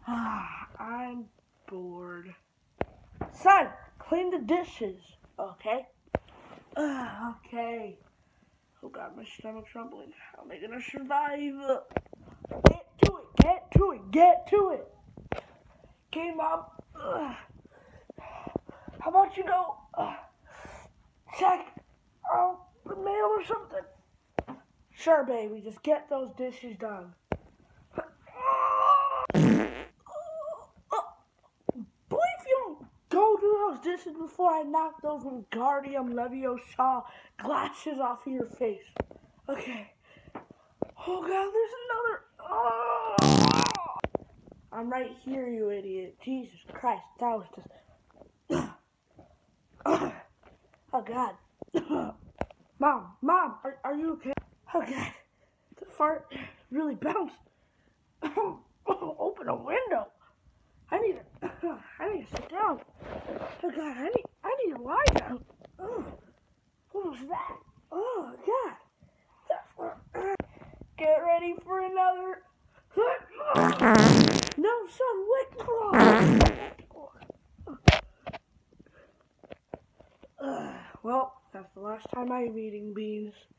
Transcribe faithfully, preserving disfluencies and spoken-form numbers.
Ah, I'm bored. Son, clean the dishes, okay? Uh, okay. Oh God, my stomach's rumbling. How am I gonna survive? Get to it, get to it, get to it. Okay, Mom. Ugh. How about you go uh, check out the mail or something? Sure, baby. Just get those dishes done. Boy, if you don't go do those dishes before I knock those Wingardium Leviosa glasses off of your face. Okay. Oh God, there's another. Oh. I'm right here, you idiot. Jesus Christ, that was just. Oh God. Mom, Mom, are, are you okay? Oh God, the fart really bounced. Open a window. I need to, I need to sit down. Oh God, I need, I need to lie down. Oh, what was that? Oh God. Get ready for another. No, son, lick claw. Uh, well, that's the last time I'm eating beans.